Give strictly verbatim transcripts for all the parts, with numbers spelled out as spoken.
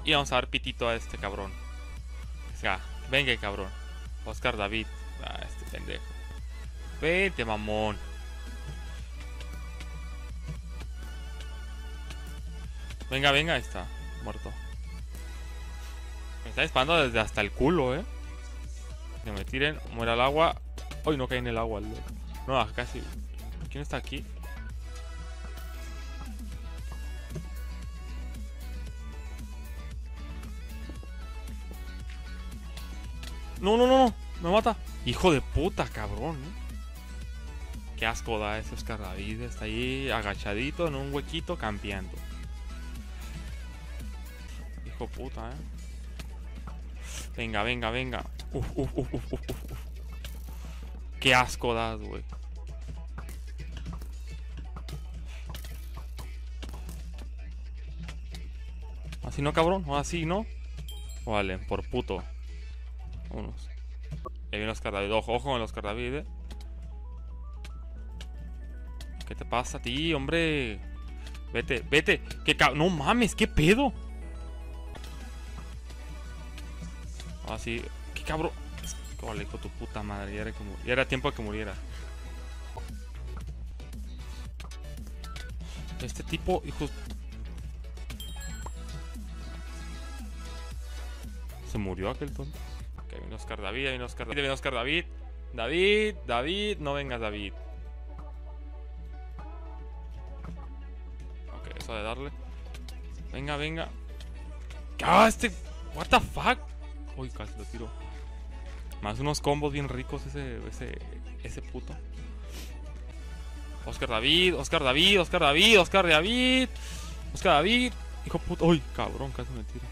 Y vamos a dar pitito a este cabrón. O sea, venga, cabrón. Oscar David. Ah, este pendejo. Vente, mamón. Venga, venga, ahí está. Muerto. Me está disparando desde hasta el culo, eh. Que me tiren, muera el agua. Hoy no cae en el agua, el loco. No, casi. ¿Quién está aquí? No, no, no, no. Me mata. Hijo de puta, cabrón, ¿eh? Qué asco da ese Oscar David. Está ahí agachadito en un huequito campeando. Hijo puta, eh. Venga, venga, venga. Uf, uf, uf, uf, uf, uf. Qué asco das, güey. Así no, cabrón. O así, ¿no? Vale, por puto. Vámonos. Ya viene Oscar David. Ojo, ojo con el Oscar David, eh. ¿Qué te pasa a ti, hombre? Vete, vete. ¿Qué cab... No mames, ¿qué pedo? Ah, sí. ¿Qué cabrón? Vale, hijo de tu puta madre. Ya era, que ya era tiempo de que muriera. Este tipo, hijo... Se murió aquel tonto. Ok, viene Oscar David, viene Oscar David, viene Oscar David. David, David, no vengas, David. Ok, eso de darle. Venga, venga. ¡Ah, este! ¿What the fuck? Uy, casi lo tiro. Más unos combos bien ricos ese, ese, ese puto. Oscar David, Oscar David, Oscar David, Oscar David. Oscar David. Hijo puto. Uy, cabrón, casi me tiro.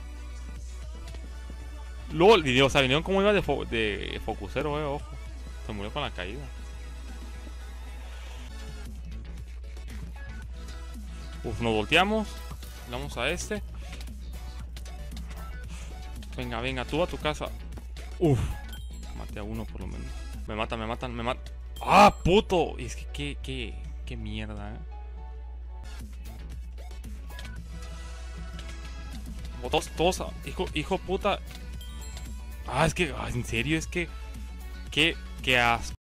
LOL, o sea, vinieron como iba de, fo de focusero, eh, ojo. Se murió con la caída. Uf, nos volteamos. Vamos a este. Venga, venga, tú a tu casa. Uf, maté a uno por lo menos. Me matan, me matan, me matan. ¡Ah, puto! Y es que qué, qué, qué mierda, eh. Todos, todos, hijo, hijo puta. Ah, es que, ah, en serio, es que. Qué, qué asco.